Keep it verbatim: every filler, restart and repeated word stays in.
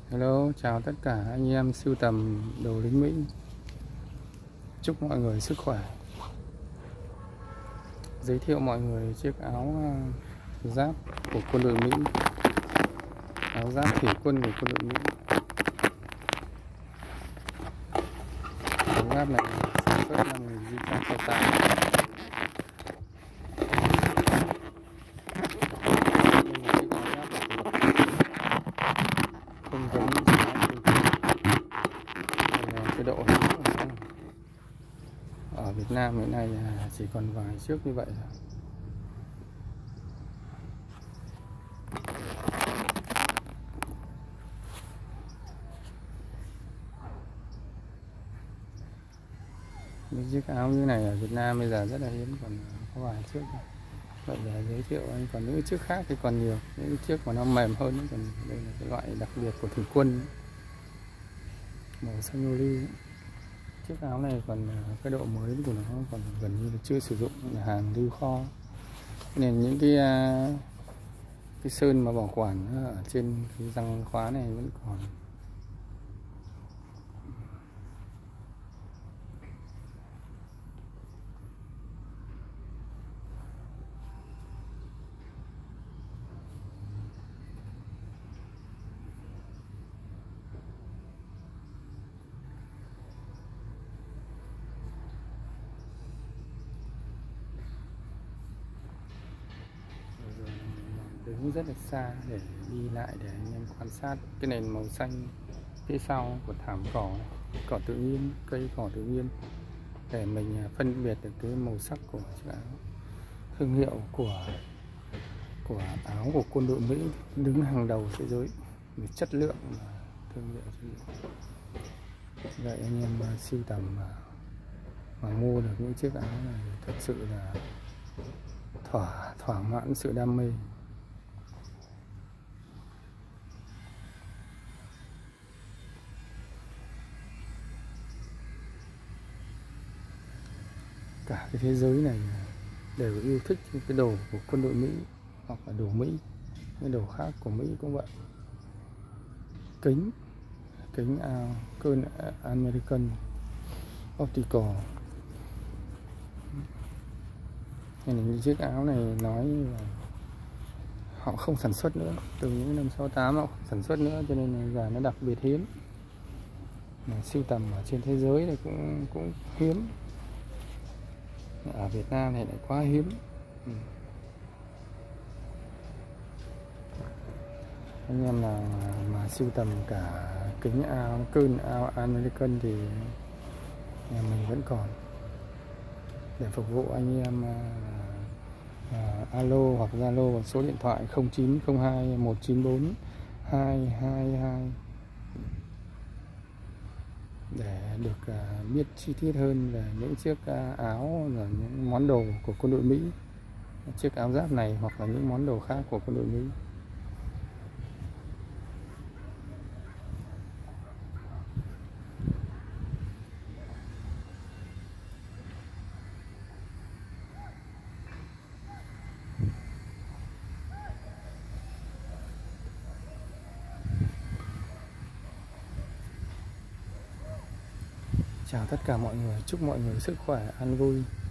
Hello, chào tất cả anh em sưu tầm đồ lính Mỹ. Chúc mọi người sức khỏe. Giới thiệu mọi người chiếc áo giáp của quân đội Mỹ. Áo giáp thủy quân của quân đội Mỹ. Áo giáp này sản xuất năm một nghìn chín trăm sáu mươi tám. Không giống những chiếc áo cái độ ở Việt Nam hiện nay chỉ còn vài chiếc như vậy thôi. Những chiếc áo như này ở Việt Nam bây giờ rất là hiếm, còn có vài chiếc thôi. Vậy là giới thiệu anh, còn những chiếc khác thì còn nhiều, những chiếc mà nó mềm hơn. Còn đây là cái loại đặc biệt của thủy quân, màu xanh ô liu. Chiếc áo này còn cái độ mới của nó còn gần như là chưa sử dụng, là hàng lưu kho, nên những cái cái sơn mà bảo quản ở trên cái răng khóa này vẫn còn. Đứng rất là xa để đi lại để anh em quan sát cái nền màu xanh phía sau của thảm cỏ này, cỏ tự nhiên, cây cỏ tự nhiên, để mình phân biệt được cái màu sắc của chiếc áo. Thương hiệu của của áo của quân đội Mỹ đứng hàng đầu thế giới về chất lượng và thương hiệu chất lượng. Vậy anh em sưu tầm mà, mà mua được những chiếc áo này thật sự là thỏa thỏa mãn sự đam mê. Cả cái thế giới này đều yêu thích cái đồ của quân đội Mỹ hoặc là đồ Mỹ. Cái đồ khác của Mỹ cũng vậy. Kính kính uh, cơn American Optical. Nên là những chiếc áo này nói là họ không sản xuất nữa, từ những năm sáu tám họ không sản xuất nữa, cho nên là giờ nó đặc biệt hiếm. Mà sưu tầm ở trên thế giới thì cũng cũng hiếm. Ở Việt Nam thì lại quá hiếm. Ừ. Anh em nào mà, mà sưu tầm cả kính ao cơn ao American thì nhà mình vẫn còn, để phục vụ anh em. uh, alo hoặc Zalo hoặc số điện thoại không chín không hai một chín bốn hai hai hai để được uh, biết chi tiết hơn về những chiếc uh, áo và những món đồ của quân đội Mỹ, chiếc áo giáp này hoặc là những món đồ khác của quân đội Mỹ. Chào tất cả mọi người, chúc mọi người sức khỏe, an vui.